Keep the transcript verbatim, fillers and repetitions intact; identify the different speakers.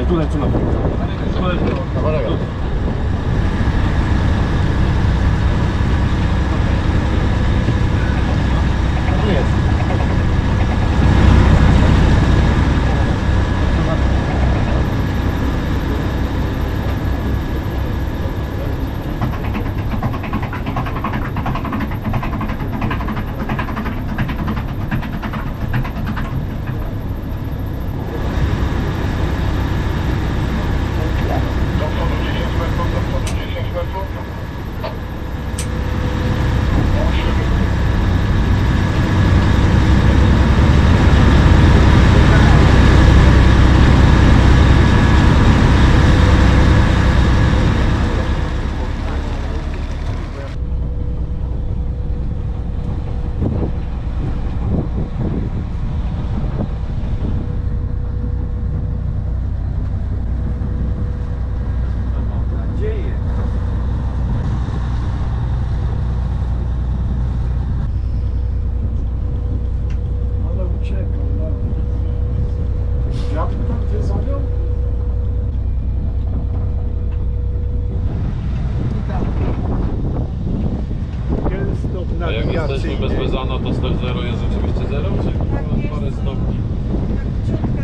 Speaker 1: tu lecę na pewno.
Speaker 2: A jak jesteśmy bez bezana, to stop zero jest rzeczywiście zero, czy parę stopni?